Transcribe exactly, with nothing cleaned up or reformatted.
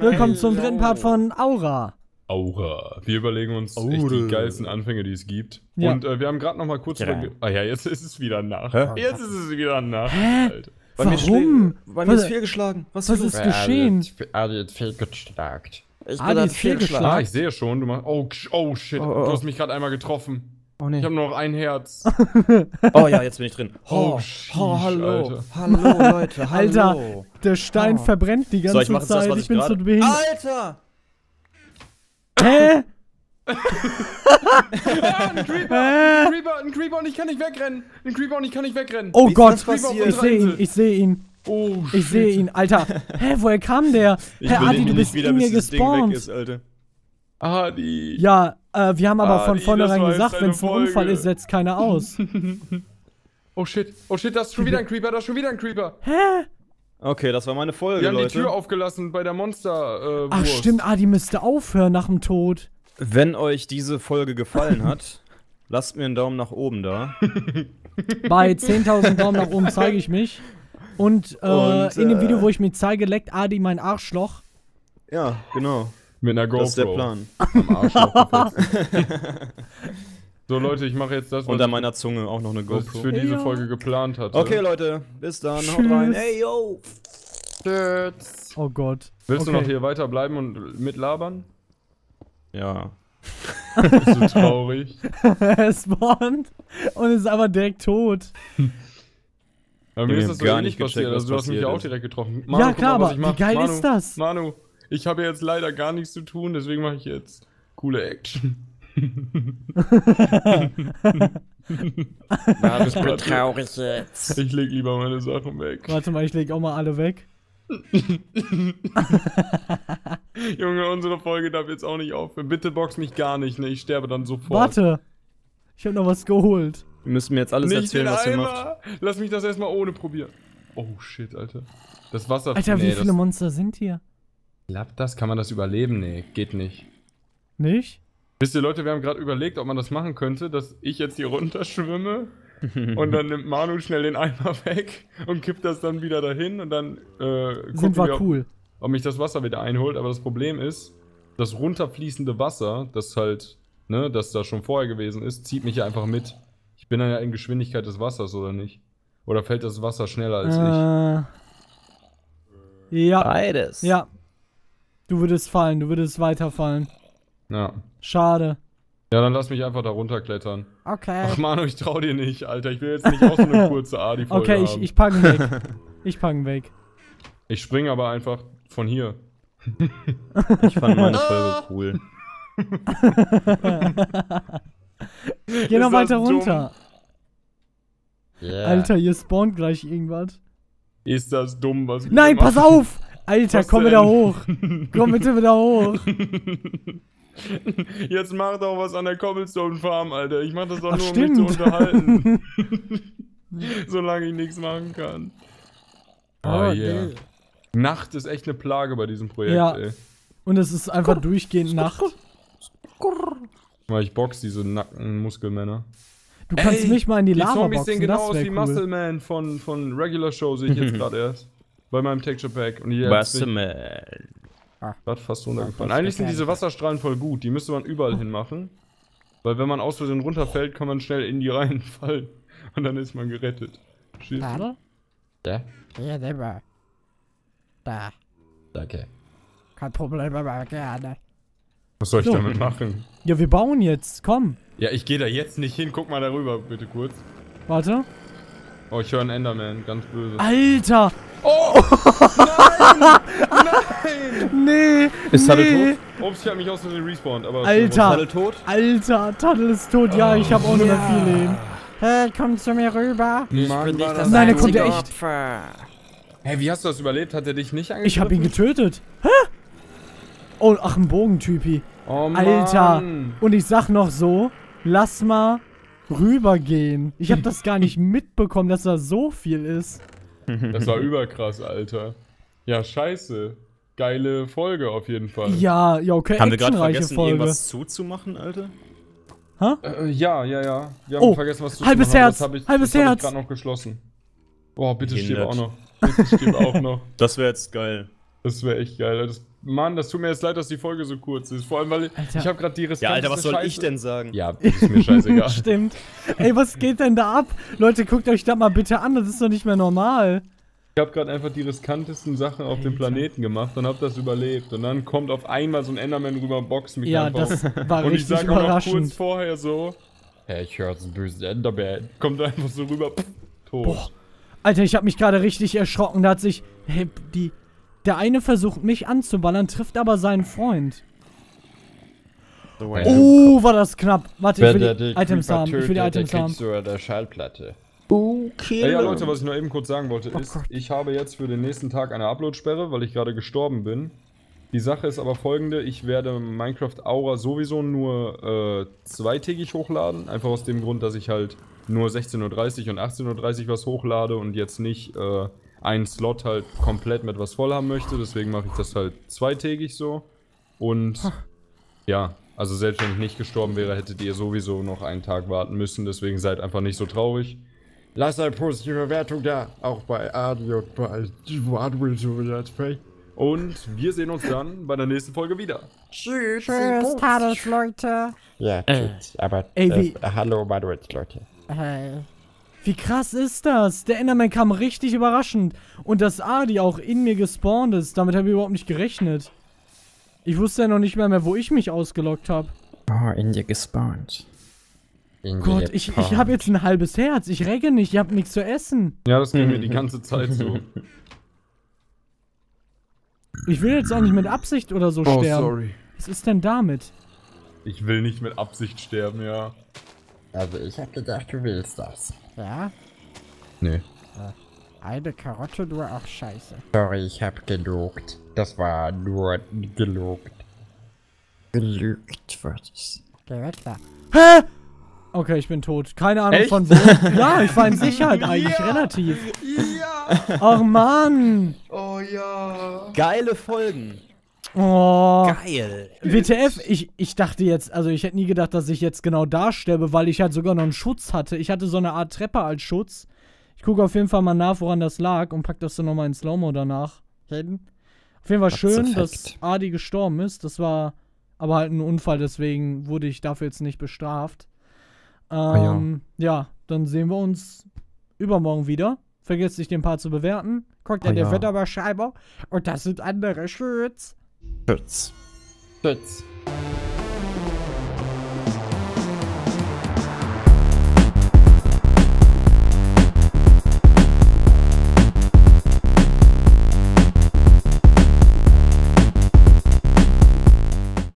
Willkommen zum dritten Part von Aura. Aura. Wir überlegen uns Aura. echt die geilsten Anfänge, die es gibt. Ja. Und äh, wir haben gerade noch mal kurz... Ja. Über ah ja, jetzt ist es wieder Nacht. Hä? Jetzt ist es wieder Nacht, Hä? Alter. Bei mir Warum? schlägt- Bei mir ist Was- fehlgeschlagen. Was, Was ist ist los? geschehen? Adi hat fehlgeschlagen. Ich Adi bin ist fehlgeschlagen. Ah, ich sehe schon. Du machst... Oh, sch- oh shit. Oh, oh, oh. Du hast mich gerade einmal getroffen. Oh nee. Ich habe nur noch ein Herz. Oh ja, jetzt bin ich drin. Oh, Oh, sheesh, oh hallo. Alter. Hallo, Leute. Alter. Hallo. Der Stein Oh. verbrennt die ganze So, ich mach jetzt das, Zeit. was ich ich bin gerade- so behindert. Alter! Hä? Ah, ein Creeper! Ein Creeper! Ein Creeper und ich kann nicht wegrennen! Ein Creeper und ich kann nicht wegrennen! Oh Wie ist Gott, das passiert? ich sehe ihn, ich sehe ihn, Oh, ich sehe ihn. Alter, hä, woher kam der? Hä, Adi, du bist in mir gespawnt. Ist, Alter. Adi. Ja, äh, wir haben aber Adi, von das vornherein war jetzt gesagt, eine wenn es ein Unfall Folge. ist, setzt keiner aus. Oh shit. Oh shit, da ist schon wieder ein Creeper, da ist schon wieder ein Creeper. Hä? Okay, das war meine Folge, Wir haben die Leute. Tür aufgelassen bei der Monster. Äh, Ach Wurst. stimmt, Adi müsste aufhören nach dem Tod. Wenn euch diese Folge gefallen hat, lasst mir einen Daumen nach oben da. Bei zehntausend Daumen nach oben zeige ich mich. Und, äh, Und, in dem äh, Video, wo ich mich zeige, leckt Adi mein Arschloch. Ja, genau. Mit einer GoPro. Das ist der Plan. Am Arschloch gefasst. So Leute, ich mache jetzt das, was Unter ich, meiner Zunge auch noch eine was ich GoPro. für diese Ja. Folge geplant hatte. Okay, Leute, bis dann. Haut Tschüss. rein. Ey, yo. Tschüss. Oh Gott. Willst okay. du noch hier weiterbleiben und mitlabern? Ja. Bist du traurig? Er spawnt und ist aber direkt tot. Bei mir Wir ist haben das so gar ähnlich nicht gecheckt, passiert. was Also du hast mich ja auch passiert ist. direkt getroffen. Ja, guck klar, mal, was aber ich wie mach. geil Manu, ist das? Manu, ich habe jetzt leider gar nichts zu tun, deswegen mache ich jetzt coole Action. Mann, ich bin traurig jetzt. Ich leg lieber meine Sachen weg. Warte mal, ich leg auch mal alle weg. Junge, unsere Folge darf jetzt auch nicht aufhören. Bitte box mich gar nicht, ne? Ich sterbe dann sofort. Warte. Ich hab noch was geholt. Wir müssen mir jetzt alles Nicht erzählen, den was ihr macht. Eimer! Lass mich das erstmal ohne probieren. Oh shit, Alter. Das Wasser. Alter, wie nee, viele das, Monster sind hier? Klappt das? Kann man das überleben? Nee, geht nicht. Nicht? Wisst ihr, Leute, wir haben gerade überlegt, ob man das machen könnte, dass ich jetzt hier runterschwimme und dann nimmt Manu schnell den Eimer weg und kippt das dann wieder dahin und dann äh, Sind gucken wir cool. ob, ob mich das Wasser wieder einholt. Aber das Problem ist, das runterfließende Wasser, das halt, ne, das da schon vorher gewesen ist, zieht mich ja einfach mit. Ich bin dann ja in Geschwindigkeit des Wassers, oder nicht? Oder fällt das Wasser schneller als ich? Äh, ja, Beides. ja. Du würdest fallen, du würdest weiterfallen. Ja. Schade. Ja, dann lass mich einfach da runterklettern. Okay. Ach Manu, ich trau dir nicht, Alter. Ich will jetzt nicht auch so eine kurze Adi-Folge Okay, ich, haben. ich pack ihn weg. Ich pack ihn weg. Ich springe aber einfach von hier. Ich fand meine Folge cool. Geh noch Ist das weiter dumm? runter. Yeah. Alter, hier spawnt gleich irgendwas. Ist das dumm, was wir Nein, machen? pass auf! Alter, Was komm denn? wieder hoch. Komm bitte wieder hoch. Jetzt mach doch was an der Cobblestone Farm, Alter. Ich mach das doch Ach, nur, um mich zu stimmt. unterhalten. Solange ich nichts machen kann. Oh, Oh, yeah. nee. Nacht ist echt eine Plage bei diesem Projekt, Ja. ey. Und es ist einfach durchgehend Nacht. Weil ich box diese nackten Muskelmänner. Du kannst Ey, mich mal in die Die Lava Zombies boxen, sehen genau das aus wie wäre Muscle cool. Man von, von Regular Show, sehe ich jetzt gerade erst. Bei meinem Texture Pack. Und jetzt bin ich Wasserman. grad fast runtergefallen. Eigentlich sind diese Wasserstrahlen voll gut. Die müsste man überall hin machen. Weil wenn man aus Versehen runterfällt, kann man schnell in die Reihen fallen. Und dann ist man gerettet. Schießt. Warte. Ja? Hier, nimm mal. Da. Danke. Kein Problem, aber gerne. Was soll ich So. damit machen? Ja, wir bauen jetzt. Komm. Ja, ich gehe da jetzt nicht hin. Guck mal darüber, bitte kurz. Warte. Oh, ich höre einen Enderman. Ganz böse. Alter! Oh! Nein! Nein! Nee! Ist nee. Tuddle Ups, ich hab mich aus Versehen respawned. Aber Alter! Tuddle tot? Alter, Tuddle ist tot. Ja, ich hab auch nur noch viel Leben. Hey, komm zu mir rüber. Ich Mann, bin war nicht das das Nein, der kommt einzige ja echt. Opfer. Hey, wie hast du das überlebt? Hat er dich nicht angegriffen? Ich hab ihn getötet. Hä? Oh, ach, ein Bogentypi. Oh, Mann. Alter. Und ich sag noch so, lass mal rübergehen. Ich hab das gar nicht mitbekommen, dass da so viel ist. Das war überkrass, Alter. Ja, scheiße. Geile Folge auf jeden Fall. Ja, ja, okay, Haben wir gerade actionreiche vergessen, Folge. irgendwas zuzumachen, Alter? Äh, ja, ja, ja. Wir haben Oh, vergessen, was zu halbes machen, aber Herz, Das hab ich, halbes das hab Herz. ich gerade noch geschlossen. Boah, bitte stirb Behindert. auch noch. Bitte stirb auch noch. Das wäre jetzt geil. Das wäre echt geil. Das Mann, das tut mir jetzt leid, dass die Folge so kurz ist. Vor allem, weil Alter. ich habe gerade die riskanteste Ja, Alter, was soll Scheiße. ich denn sagen? Ja, ist mir scheißegal. Stimmt. Ey, was geht denn da ab? Leute, guckt euch das mal bitte an, das ist doch nicht mehr normal. Ich habe gerade einfach die riskantesten Sachen auf dem Alter. Planeten gemacht und habe das überlebt. Und dann kommt auf einmal so ein Enderman rüber und boxt mich Ja, einfach. das war und ich richtig sage auch noch kurz überraschend. vorher so, hey, ich höre einen bösen Enderman. Kommt einfach so rüber, pff, tot. Boah. Alter, ich habe mich gerade richtig erschrocken. Da hat sich, hey, die, der eine versucht mich anzuballern, trifft aber seinen Freund. So, Oh, war das knapp. Warte, ich will Wenn die der Items Creeper haben. Ich will die tötet, dann Items haben. kriegst du eine Schallplatte. Okay. Ja, ja, Leute, was ich noch eben kurz sagen wollte, Oh ist, Gott. ich habe jetzt für den nächsten Tag eine Upload-Sperre, weil ich gerade gestorben bin. Die Sache ist aber folgende, ich werde Minecraft Aura sowieso nur äh, zweitägig hochladen. Einfach aus dem Grund, dass ich halt nur sechzehn Uhr dreißig und achtzehn Uhr dreißig was hochlade und jetzt nicht äh, einen Slot halt komplett mit was voll haben möchte. Deswegen mache ich das halt zweitägig so. Und ja, also selbst wenn ich nicht gestorben wäre, hättet ihr sowieso noch einen Tag warten müssen. Deswegen seid einfach nicht so traurig. Lass eine positive Bewertung da, auch bei Adi und bei Adwil so Let's Play. Und wir sehen uns dann bei der nächsten Folge wieder. Tschüss. Tschüss, Tados, Leute. Ja, tschüss. Aber Ey, äh, wie- hallo Manuels, Leute. Hey. Wie krass ist das? Der Enderman kam richtig überraschend. Und dass Adi auch in mir gespawnt ist, damit habe ich überhaupt nicht gerechnet. Ich wusste ja noch nicht mehr, mehr wo ich mich ausgeloggt habe. Oh, in dir gespawnt. In Gott, die ich, ich Pond. habe jetzt ein halbes Herz. Ich regge nicht, ich habe nichts zu essen. Ja, das ging mir die ganze Zeit so. Ich will jetzt auch nicht mit Absicht oder so Oh, sterben. sorry. Was ist denn damit? Ich will nicht mit Absicht sterben, ja. Also ich hab gedacht, du willst das. Ja? Nee. Eine Karotte, nur auch scheiße. Sorry, ich hab gelogt. Das war nur gelogt. Gelügt wird es. Geh weg da. Hä? Okay, ich bin tot. Keine Ahnung Echt? von wo. Ja, ich war in Sicherheit eigentlich, relativ. Ja! Ach Mann. Oh ja! Geile Folgen. Oh. Geil. W T F, ich, ich dachte jetzt, also ich hätte nie gedacht, dass ich jetzt genau da sterbe, weil ich halt sogar noch einen Schutz hatte. Ich hatte so eine Art Treppe als Schutz. Ich gucke auf jeden Fall mal nach, woran das lag und pack das dann nochmal in Slow-Mo danach hin. Auf jeden Fall Das schön, ist dass perfekt. Adi gestorben ist. Das war aber halt ein Unfall, deswegen wurde ich dafür jetzt nicht bestraft. Ähm, ja. dann sehen wir uns übermorgen wieder. Vergesst nicht, den Part zu bewerten. Guckt in Oh der ja. Wetterbeschreibung. Und das sind andere Schütz. Schütz. Tschüss.